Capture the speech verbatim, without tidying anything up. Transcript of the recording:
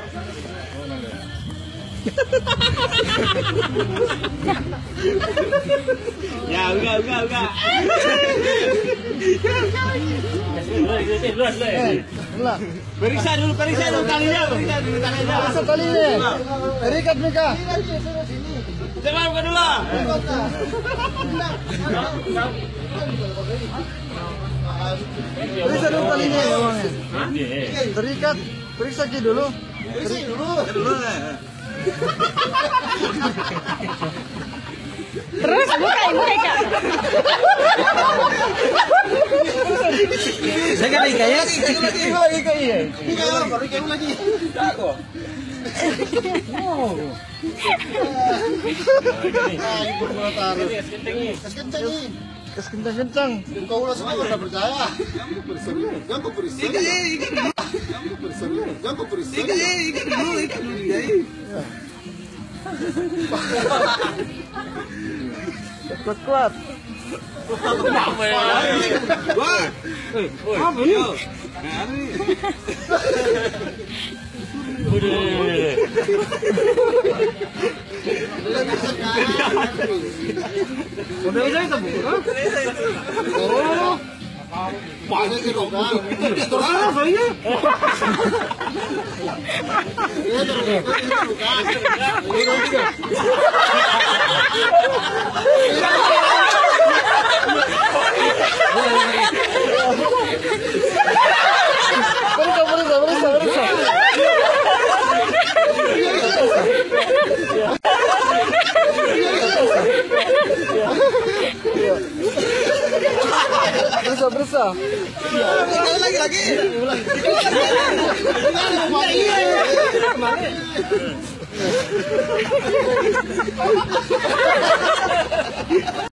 Ya, udah, udah, udah. Periksa dulu, periksa dulu talinya, periksa dulu talinya. Periksa talinya. Terikat mereka. Coba buka dulu. Periksa dulu talinya ya, Bang. Terikat, periksa dulu. Periksa dulu. Dulu. Terus buka mereka. Saya kan ikan ya. Lagi ikan iya. Ikan baru ikan lagi. Aku. Oh. Ah, ibu mau taruh. Kencang nih. Kencang-kencang. Kau ulah semua pada percaya. Jangan kau periksa. Ikan ikan dulu. Jangan kau periksa. Jangan kau periksa. Ikan ikan dulu, ikan dulu ya. Kuat-kuat. Apa ya? Wah. Apa ini? Udah udah itu bukan? Oh. Banyak sih dong. Itu lah soalnya. Ini terus. Ini juga. Periksa, periksa, periksa, periksa. Periksa, periksa. Lagi, lagi. Kemana?